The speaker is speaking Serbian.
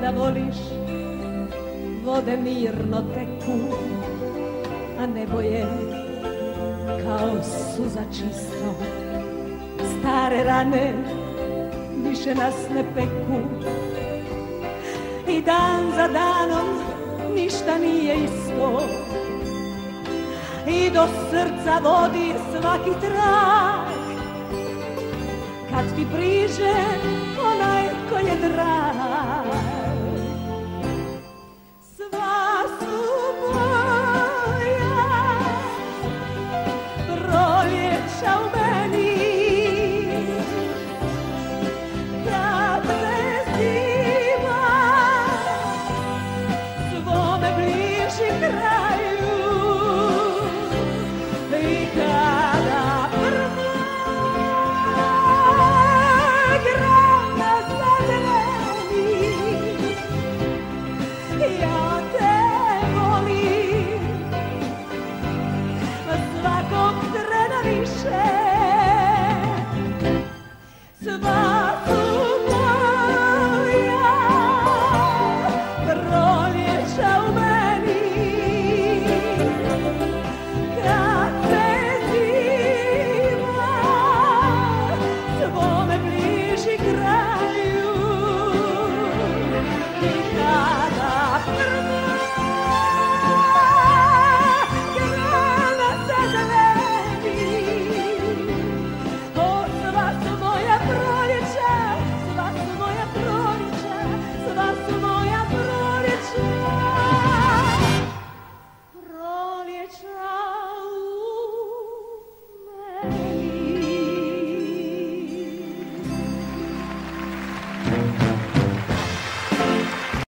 da voliš, vode mirno teku, a nebo je kao suza čisto. Stare rane više nas ne peku i dan za danom ništa nije isto. I do srca vodi svaki trag kad ti priđe onaj ko je drag. Sva su moja proljeća u meni, kad se zima svome bliži kraju i kada prva grana zagreni, ja te volim svakog trena više. Sva su moja proljeća u meni, kad se zima svome bliži kraju i kada prva grana zazeleni. O, sva su moja proljeća, sva su moja proljeća, sva su moja proljeća, proljeća u meni.